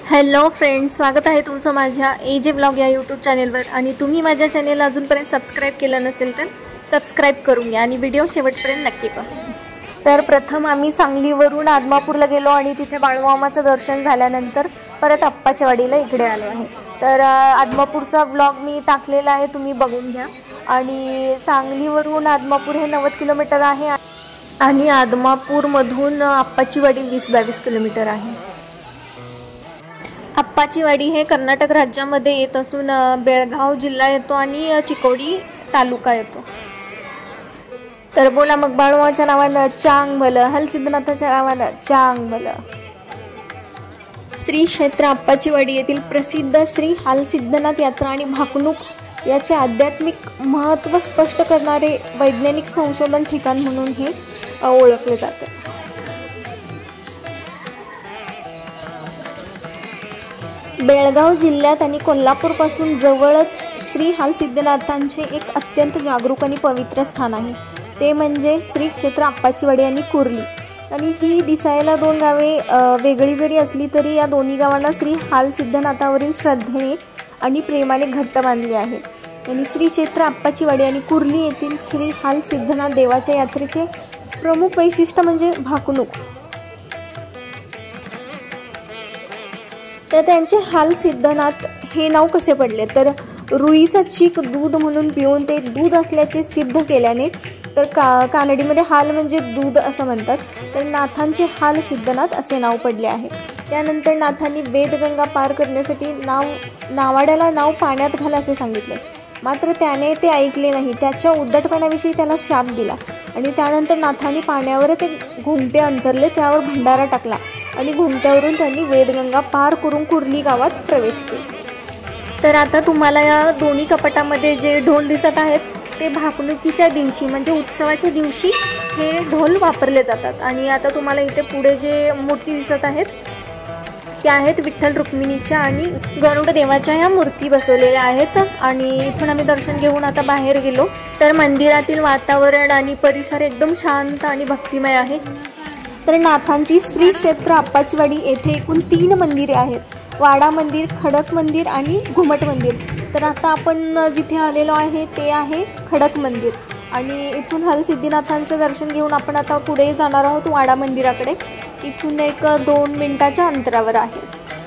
Hello friends, स्वागत आहे तुमचं माझ्या एजे ब्लॉग या यूट्यूब चॅनेलवर। आणि तुम्ही माझ्या चॅनेलला अजूनपर्यंत सबस्क्राईब केलं नसेल तर सबस्क्राईब करून घ्या आणि व्हिडिओ शेवटपर्यंत नक्की पहा। तर प्रथम आम्ही सांगलीवरून आदमापूरला गेलो आणि तिथे बाळूमामाचं दर्शन झाल्यानंतर परत आप्पाच्या वाडीला इकडे आलो आहे। तर आदमापूरचा ब्लॉग मी टाकलेला आहे, तुम्ही बघून घ्या। आणि सांगलीवरून आदमापूर हे 90 किलोमीटर आहे आणि आदमापूरमधून आप्पाची वाडी 20-22 किलोमीटर आहे। आप्पाची वाडी हे कर्नाटक राज्यामध्ये येत असून बेळगाव जिल्हा येतो आणि चिकोडी तालुका येतो। तर बोला मग, बाळूमामाच्या नावानं चांग भलं, हलसिद्धनाथाच्या नावानं चांग भलं। श्री क्षेत्र आप्पाची वाडी येथील प्रसिद्ध श्री हलसिद्धनाथ यात्रा आणि भाकणूक याचे आध्यात्मिक महत्त्व स्पष्ट करणारे वैज्ञानिक संशोधन ठिकाण म्हणून हे ओळखले जाते। बेळगाव जिल्ह्यात आणि कोल्हापूरपासून जवळच श्री हलसिद्धनाथांचे एक अत्यंत जागरूक आणि पवित्र स्थान आहे, ते म्हणजे श्री क्षेत्र आप्पाची वाडी आणि कुर्ली। आणि ही दिसायला दोन गावे वेगळी जरी असली तरी या दोन्ही गावांना श्री हलसिद्धनाथावरील श्रद्धेने आणि प्रेमाने घट्ट बांधले आहे। आणि श्री क्षेत्र आप्पाची वाडी आणि कुर्ली येथील श्री हलसिद्धनाथ देवाच्या यात्रेचे प्रमुख वैशिष्ट्य म्हणजे भाकणूक। तर त्यांचे हलसिद्धनाथ हे नाव कसे पडले, तर रुईचा चीक दूध म्हणून पिऊन ते दूध असल्याचे सिद्ध केल्याने, तर कानडीमध्ये हाल म्हणजे दूध असं म्हणतात, तर नाथांचे हलसिद्धनाथ असे नाव पडले आहे। त्यानंतर नाथांनी वेदगंगा पार करण्यासाठी नावाड्याला नाव पाण्यात घाल असे सांगितले, मात्र त्याने ते ऐकले नाही। त्याच्या उद्धटपणाविषयी त्याला शाप दिला आणि त्यानंतर नाथांनी पाण्यावरच एक घोंगटे अंतरले, त्यावर भंडारा टाकला आणि घोंगट्यावरून त्यांनी वेदगंगा पार करून कुर्ली गावात प्रवेश केला। तर आता तुम्हाला या दोन्ही कपाटामध्ये जे ढोल दिसत आहेत ते भाकणुकीच्या दिवशी म्हणजे उत्सवाच्या दिवशी हे ढोल वापरले जातात। आणि आता तुम्हाला इथे पुढे जे मूर्ती दिसत आहेत त्या आहेत विठ्ठल रुक्मिणीच्या आणि गरुड देवाच्या ह्या मूर्ती बसवलेल्या आहेत। आणि इथून आम्ही दर्शन घेऊन आता बाहेर गेलो, तर मंदिरातील वातावरण आणि परिसर एकदम शांत आणि भक्तिमय आहे। तर नाथांची श्री क्षेत्र आप्पाची वाडी येथे एकूण 3 मंदिरे आहेत, वाडा मंदिर, खडक मंदिर आणि घुमट मंदिर। तर आता आपण जिथे आलेलो आहे ते आहे खडक मंदिर आणि इथून हलसिद्धनाथांचं दर्शन घेऊन आपण आता पुढे जाणार आहोत वाडा मंदिराकडे। इथून 1-2 मिनिटाच्या अंतरावर आहे।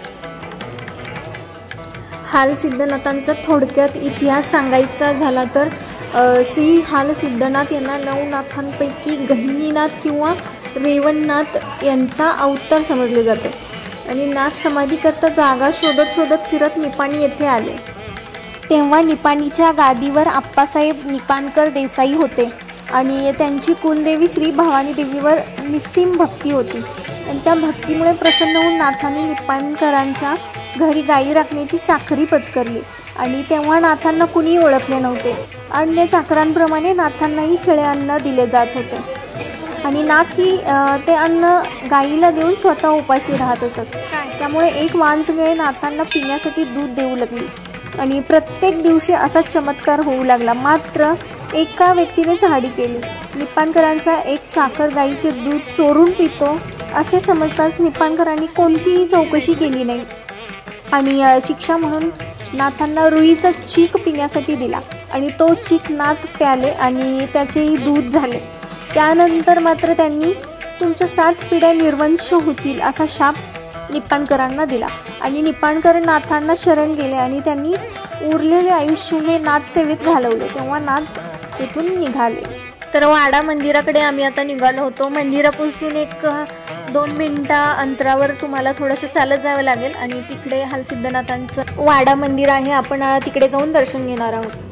हलसिद्धनाथांचा थोडक्यात इतिहास सांगायचा झाला तर श्री हलसिद्धनाथ यांना 9 नाथांपैकी गहिनीनाथ किंवा रेवणनाथ यांचा अवतार समजले जाते। आणि नाथ समाधीकरता जागा शोधत फिरत निपाणी येथे आले, तेव्हा निपाणीच्या गादीवर आप्पासाहेब निपाणकर देसाई होते आणि त्यांची कुलदेवी श्री भवानी देवीवर निस्सीम भक्ती होती। आणि त्या भक्तीमुळे प्रसन्न होऊन नाथांनी निपाणकरांच्या घरी गायी राखण्याची चाकरी पत्करली आणि तेव्हा नाथांना कुणी ओळखले नव्हते। अन्य चाकरांप्रमाणे नाथांनाही शिळे अन्न दिले जात होते आणि नाथ ही ते अन्न गाईला देऊन स्वतः उपाशी राहत असत। त्यामुळे एक वांस गाय नाथांना पिण्यासाठी दूध देऊ लागली आणि प्रत्येक दिवशी असा चमत्कार होऊ लागला। मात्र एका व्यक्तीने झाडी केली। निपाणकरांचा एक चाकर गाईचे दूध चोरून पितो असे समजताच निपाणकरांनी कोणतीही चौकशी केली नाही आणि शिक्षा म्हणून नाथांना रुईचा चीक पिण्यासाठी दिला आणि तो चीक नाथ प्याले आणि त्याचेही दूध झाले। त्यानंतर मात्र त्यांनी तुमच्या 7 पिढ्या निर्वंश होतील असा शाप निपाणकरांना दिला आणि निपाणकर नाथांना शरण गेले आणि त्यांनी उरलेले आयुष्य हे नाथसेवेत घालवले। तेव्हा नाथ तिथून निघाले। तर वाडा मंदिराकडे आम्ही आता निघालो होतो। मंदिरापासून 1-2 मिनिटा अंतरावर तुम्हाला थोडंसं चालत जावं लागेल आणि तिकडे हलसिद्धनाथांचं वाडा मंदिर आहे, आपण तिकडे जाऊन दर्शन घेणार आहोत।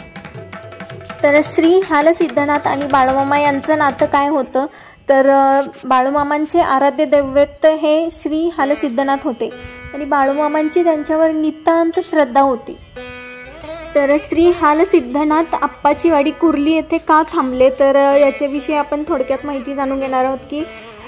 तर श्री हलसिद्धनाथ आणि बाळूमामा यांचं नातं काय होतं, तर बाळूमामांचे आराध्य दैवत हे श्री हलसिद्धनाथ होते आणि बाळूमामांची त्यांच्यावर नितांत श्रद्धा होती। तर श्री हलसिद्धनाथ आप्पाची वाडी कुर्ली येथे का थांबले, तर याच्याविषयी आपण थोडक्यात माहिती जाणून घेणार आहोत की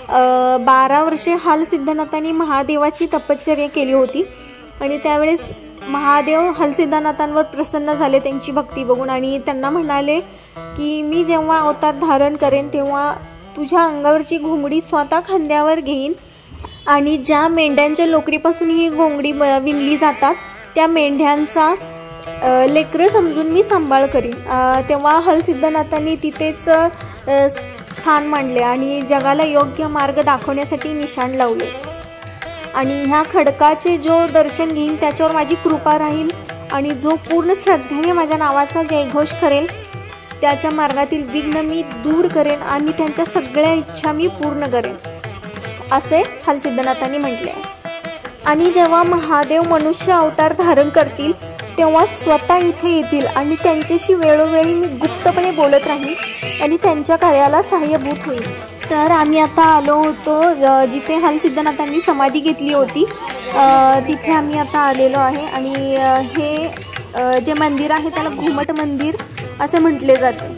12 वर्षे हलसिद्धनाथांनी महादेवाची तपश्चर्या केली होती आणि त्यावेळेस महादेव हलसिद्धनाथांवर प्रसन्न झाले त्यांची भक्ती बघून आणि त्यांना म्हणाले की मी जेव्हा अवतार धारण करेन तेव्हा तुझ्या अंगावरची घोंगडी स्वतः खांद्यावर घेईन आणि ज्या मेंढ्यांच्या लोकरीपासून ही घोंगडी विणली जातात त्या मेंढ्यांचा लेकरं समजून मी सांभाळ करीन. तेव्हा हलसिद्धनाथांनी तिथेच स्थान मांडले आणि जगाला योग्य मार्ग दाखवण्यासाठी निशाण लावले. आणि ह्या खडकाचे जो दर्शन घेईल त्याच्यावर माझी कृपा राहील आणि जो पूर्ण श्रद्धेने माझ्या नावाचा जयघोष करेल त्याच्या मार्गातील विघ्न मी दूर करेन आणि त्यांच्या सगळ्या इच्छा मी पूर्ण करेन, असे हलसिद्धनाथांनी म्हटले. आणि जेव्हा महादेव मनुष्य अवतार धारण करतील तेव्हा स्वतः इथे येतील आणि त्यांच्याशी वेळोवेळी मी गुप्तपणे बोलत राहीन आणि त्यांच्या कार्याला सहाय्यभूत होईल. तर आम्ही आता आलो होतो जिथे हलसिद्धनाथांनी समाधी घेतली होती, तिथे आम्ही आता आलेलो आहे. आणि हे जे मंदिर आहे त्याला घुमट मंदिर असे म्हटले जाते.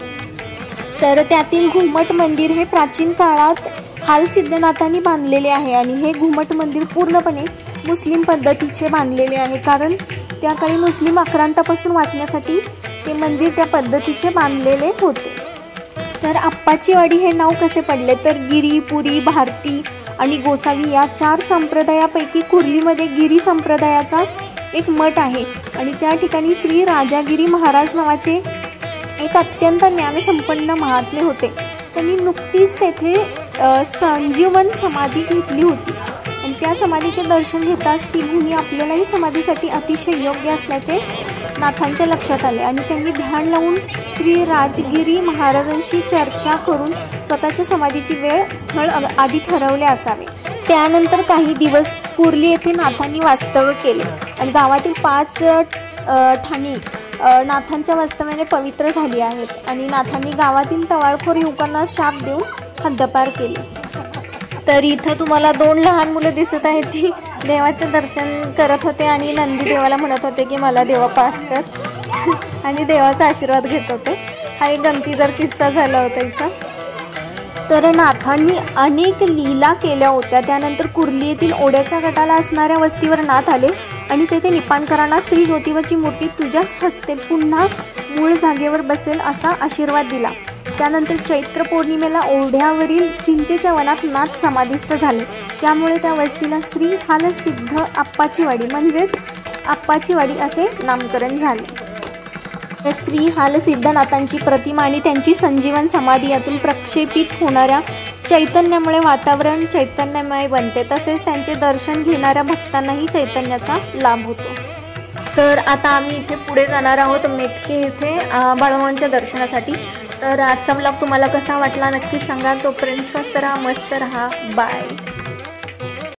तर त्यातील घुमट मंदिर हे प्राचीन काळात हलसिद्धनाथांनी बांधलेले आहे आणि हे घुमट मंदिर पूर्णपणे मुस्लिम पद्धतीचे बांधलेले आहे, कारण त्या काळी मुस्लिम आक्रांतापासून वाचण्यासाठी ते मंदिर त्या पद्धतीचे बांधलेले होते. तर आप्पाची वाडी हे नाव कसे पडले तर गिरी, पुरी, भारती आणि गोसावी या 4 संप्रदायापैकी कुर्लीमध्ये गिरी संप्रदायाचा एक मठ आहे आणि त्या ठिकाणी श्री राजागिरी महाराज नावाचे एक अत्यंत ज्ञानसंपन्न महात्मे होते. त्यांनी नुकतीच तेथे संजीवन समाधी घेतली होती आणि त्या समाधीचे दर्शन घेताच ती भूमी आपल्यालाही समाधीसाठी अतिशय योग्य असल्याचे नाथांच्या लक्षात आले आणि त्यांनी ध्यान लावून श्री राजगिरी महाराजांशी चर्चा करून स्वतःच्या समाधीची वेळ स्थळ आधी ठरवले असावे. त्यानंतर काही दिवस कुर्ली येथे नाथांनी वास्तव्य केले आणि गावातील 5 ठाणी नाथांच्या वास्तव्याने पवित्र झाली आहेत आणि नाथांनी गावातील टवाळखोर युवकांना शाप देऊन हद्दपार केले. तर इथं तुम्हाला 2 लहान मुलं दिसत आहेत, ती देवाचे दर्शन करत होते आणि नंदी देवाला म्हणत होते की मला देवा पास कर आणि देवाचा आशीर्वाद घेत होते. हा एक गमतीदार किस्सा झाला होता इथं. तर नाथांनी अनेक लीला केल्या होत्या. त्यानंतर कुर्ली येथील ओढ्याच्या गटाला असणाऱ्या वस्तीवर नाथ आले आणि तेथे निपाणकरांना श्री ज्योतिबाची मूर्ती तुझ्याच हस्ते पुन्हा मूळ जागेवर बसेल असा आशीर्वाद दिला. त्यानंतर चैत्र पौर्णिमेला ओढ्यावरील चिंचेच्या वनात नाथ समाधिस्थ झाले. त्यामुळे त्या वस्तीला श्री हलसिद्ध आप्पाची वाडी म्हणजेच आप्पाची वाडी असे नामकरण झाले. श्री हलसिद्धनाथांची प्रतिमा आणि त्यांची संजीवन समाधी यातून प्रक्षेपित होणाऱ्या चैतन्यामुळे वातावरण चैतन्यमय बनते, तसेच त्यांचे दर्शन घेणाऱ्या भक्तांनाही चैतन्याचा लाभ होतो. तर आता आम्ही इथे पुढे जाणार आहोत मेतके येथे बाळूमामांच्या दर्शनासाठी. तर आजचा व्लॉग तुम्हाला कसा वाटला नक्की सांगा. तोपर्यंत स्वस्त राहा, मस्त राहा, बाय.